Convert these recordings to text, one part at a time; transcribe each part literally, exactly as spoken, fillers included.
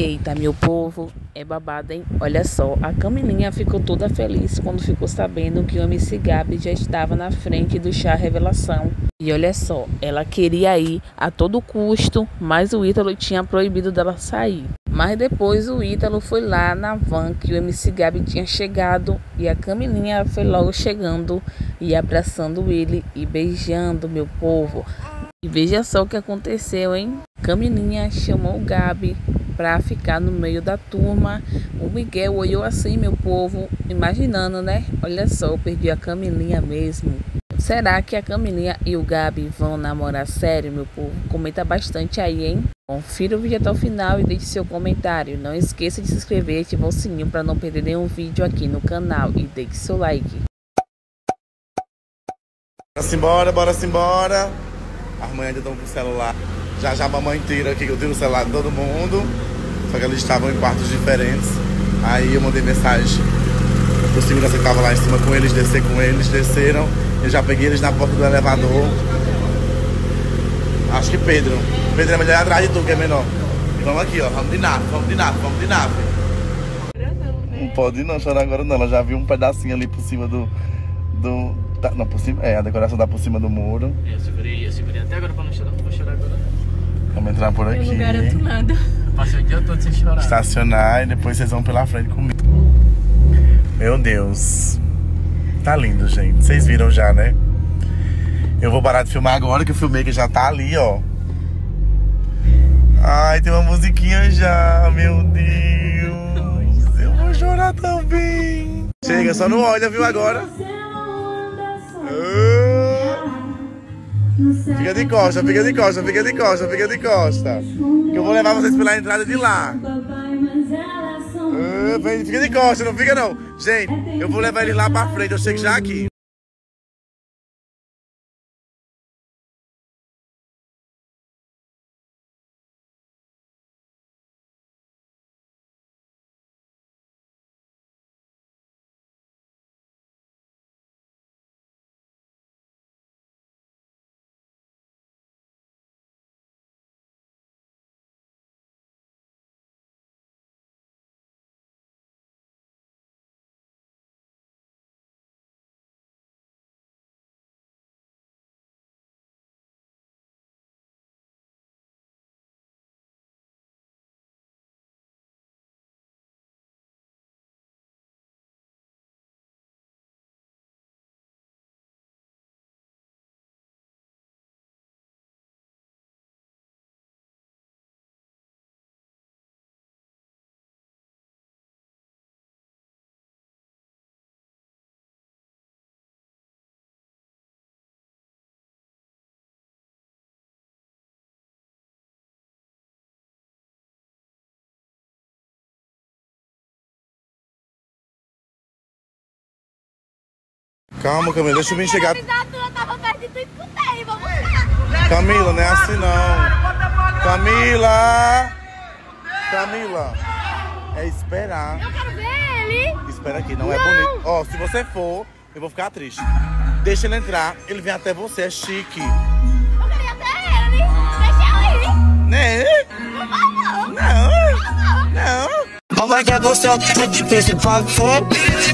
Eita, meu povo, é babado, hein? Olha só, a Camilinha ficou toda feliz quando ficou sabendo que o M C Gabi já estava na frente do chá revelação. E olha só, ela queria ir a todo custo, mas o Ítalo tinha proibido dela sair. Mas depois o Ítalo foi lá na van que o M C Gabi tinha chegado e a Camilinha foi logo chegando e abraçando ele e beijando, meu povo. E veja só o que aconteceu, hein? Camilinha chamou o Gabi pra ficar no meio da turma. O Miguel olhou assim, meu povo, imaginando, né? Olha só, eu perdi a Camilinha mesmo. Será que a Camilinha e o Gabi vão namorar sério, meu povo? Comenta bastante aí, hein? Confira o vídeo até o final e deixe seu comentário. Não esqueça de se inscrever e ativar o sininho para não perder nenhum vídeo aqui no canal. E deixe seu like. Bora simbora, bora simbora. As mães ainda estão com o celular. Já já a mamãe tira aqui, que eu tiro o celular de todo mundo. Só que eles estavam em quartos diferentes. Aí eu mandei mensagem pro segurança que tava lá em cima com eles, descer com eles, desceram. Eu já peguei eles na porta do elevador. Acho que Pedro. Pedro é melhor atrás de tu, que é menor. E vamos aqui, ó. Vamos de nave, vamos de nave, vamos de nave. Não pode não chorar agora não. Ela já viu um pedacinho ali por cima do... do tá, não, por cima. É, a decoração tá por cima do muro. Eu segurei, eu segurei até agora pra não chorar, não vou chorar agora não. Vamos entrar por aqui. Eu não garanto nada. Eu passei o dia todo sem chorar. Estacionar e depois vocês vão pela frente comigo. Meu Deus. Tá lindo, gente. Vocês viram já, né? Eu vou parar de filmar agora, que o filmmaker já tá ali, ó. Ai, tem uma musiquinha já. Meu Deus. Eu vou chorar também. Chega, só não olha, viu, agora? Fica de costa, fica de costa, fica de costa, fica de costa. Que eu vou levar vocês pela entrada de lá. Uh, fica de costa, não fica não. Gente, eu vou levar eles lá pra frente, eu chego já aqui. Calma, Camila, deixa eu vir chegar. Camila, não é assim não. Camila! Camila! É esperar. Eu quero ver ele! Espera aqui, não, não. é bonito. Ó, se você for, eu vou ficar triste. Deixa ele entrar, ele vem até você, é chique. Eu queria até ele! Deixa eu ir! Né? Não, não! Não! Não! Como é que é você? É difícil pra ver.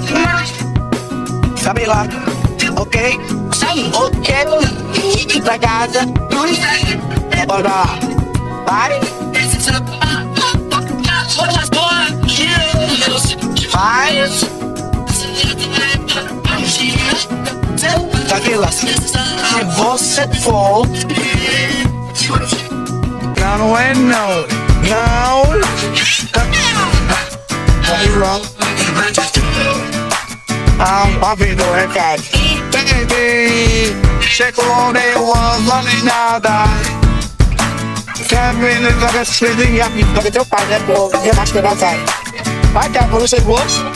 Sabe lá, ok? Ok, ir pra casa. Bora, vai. Faz. Sabe lá, se você for. Não, não é não. Não. Vai lá. Ah, tá vindo o recado. Baby, chegou onde eu amo nada. Quer ver no lugar de filhinha? Porque teu pai é bom, eu acho que vai sair. Vai que a bolsa chegou.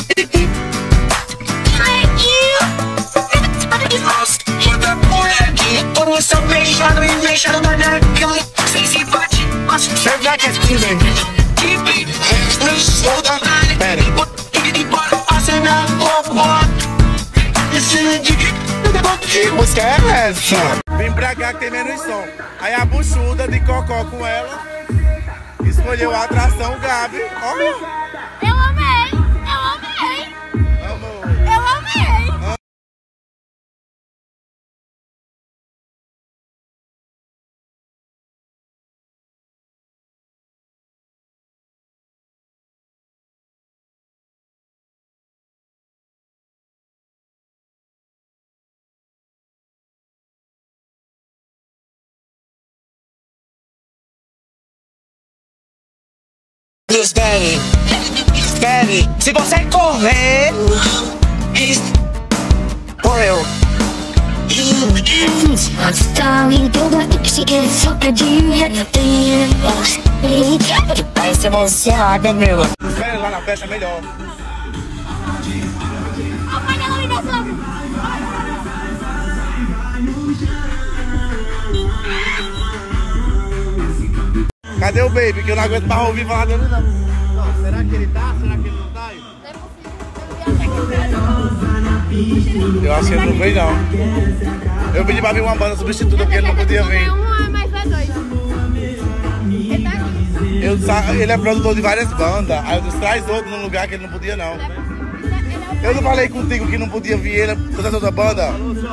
Por isso eu beijando e beijando na neca. Sem se bate, mas você já quer se ver. Pera. Que música é essa? Vem pra cá que tem menos som. Aí a buchuda de cocó com ela. Escolheu a atração Gabi. Olha. Eu amei! Eu amei! Amor. Eu amei! Espere, espere. Se você correr, correu. Vai ser emocionada, meu. Espere lá na festa, melhor. Apaga a iluminação! Cadê o baby? Que eu não aguento mais ouvir falar dele, não. Não, será que ele tá? Será que ele não tá aí? Eu acho que ele não veio, não. Eu pedi pra vir uma banda substituta porque ele não podia vir. Um, mas é dois. Ele tá aqui. Eu, sa- ele é produtor de várias bandas. Aí eu disse, traz outro num lugar que ele não podia, não. Eu não falei contigo que não podia vir ele, toda outra banda?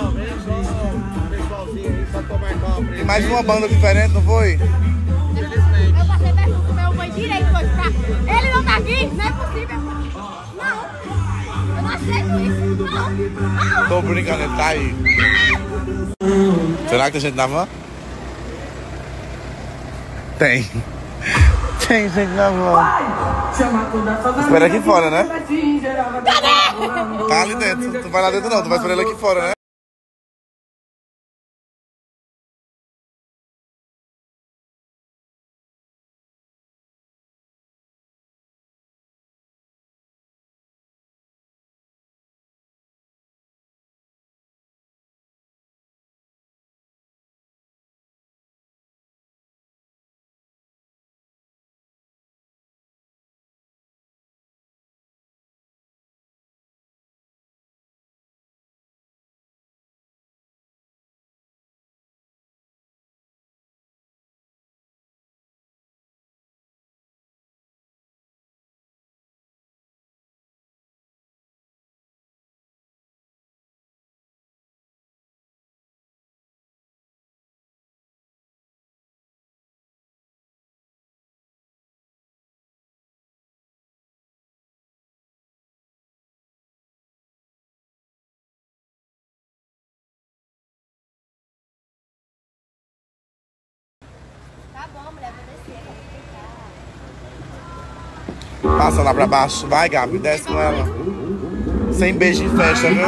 E mais uma banda diferente, não foi? Eu passei perto do meu mãe direito hoje pra... Ele não tá aqui? Não é possível. Não. Eu não aceito isso. Não. Não. Tô brincando, ele tá aí. Será que tem gente na van? Tem. Tem gente na van. Espera aqui fora, né? Tá ali dentro. Tu vai lá dentro não, tu vai esperar ele aqui fora, né? Tá bom, mulher, vou descer. Passa lá pra baixo. Vai, Gabi, desce com ela. Sem beijo em festa, viu?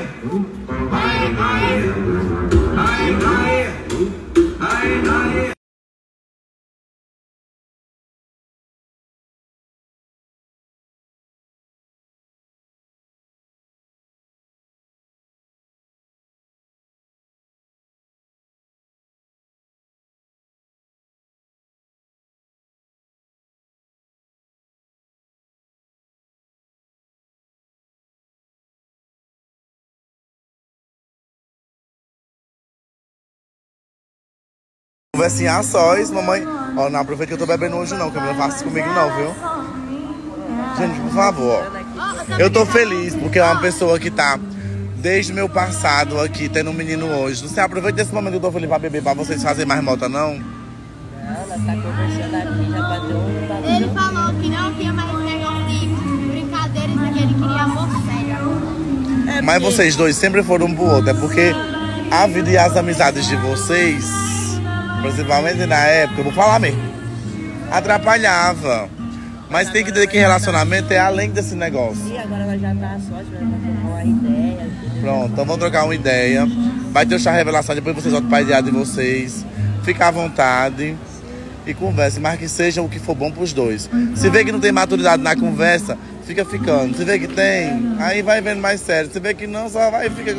Conversinha a sós, mamãe. Ó, não aproveita que eu tô bebendo hoje não, que eu não faço isso comigo não, viu? Gente, por favor, ó. Eu tô feliz porque é uma pessoa que tá desde o meu passado aqui, tendo um menino hoje. Não sei, aproveita esse momento que eu tô feliz pra beber, pra vocês fazerem mais mota, não? Ela tá conversando aqui, já bateu um bagulho. Ele falou que não tinha mais negócio de brincadeiras, que ele queria amor sério. É Mas porque- vocês dois sempre foram um pro outro, é porque a vida e as amizades de vocês, principalmente na época, eu vou falar mesmo, atrapalhava. Mas tem que entender que relacionamento é além desse negócio. E agora ela já tá só, vamos trocar uma ideia. Pronto, então vamos trocar uma ideia. Vai ter o chá revelação, depois vocês voltam para a ideia de vocês. Fica à vontade e converse, mas que seja o que for bom pros dois. Se vê que não tem maturidade na conversa, fica ficando. Se vê que tem, aí vai vendo mais sério. Se vê que não, só vai e fica...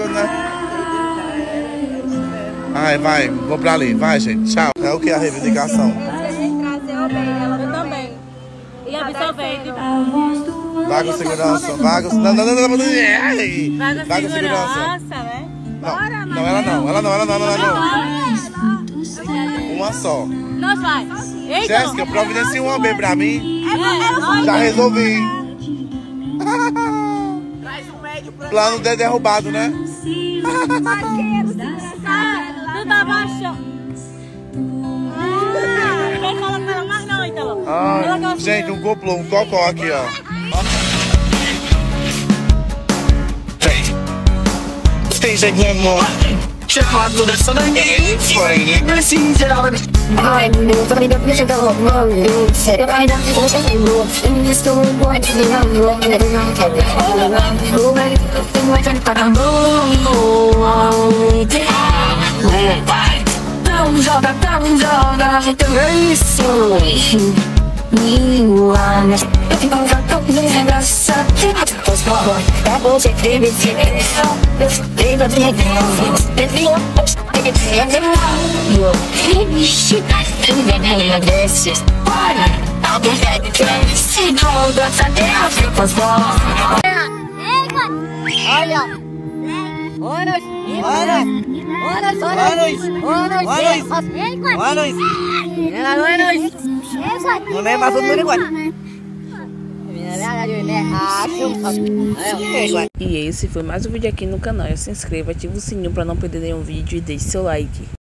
Ai, vai, vou pra ali. Vai, gente, tchau. É o que? A reivindicação. Eu também. E absorvente. Vai com segurança. Vai com... Não, não, não, não, não. Ai. Vai Vai com com segurança. segurança, né? Não, não, ela não, ela não, ela não, ela não, ela não. Uma só. Nós vai. Eita. Jéssica, providencia um homem pra mim. É, Já resolvi. Plano de derrubado, né? Tu tá baixo. Quem fala com ela mais não, então. Ai, gente, um complô, um cocó aqui, ó. Things that one more. Check out the sun again. Flying. Blessings and all. I knew that I didn't miss a girl. Said I don't think I should move. In this story, what do you know? And every night I get all around. Who made it? Think I can cut a move. Thumbs up, thumbs up. I hit the race. You are if you got up, you have a something to score. That bullshit, baby, it's baby, if you take it, you baby, shit, and then I this is fun. I'll be at the train, see how that's a day of it was born. Olha. Boa noite. Boa noite. Boa noite. Boa noite. Boa noite. Boa noite. Boa noite. Não é mais um igual. E esse foi mais um vídeo aqui no canal. Se inscreva, ative o sininho para não perder nenhum vídeo e deixe seu like.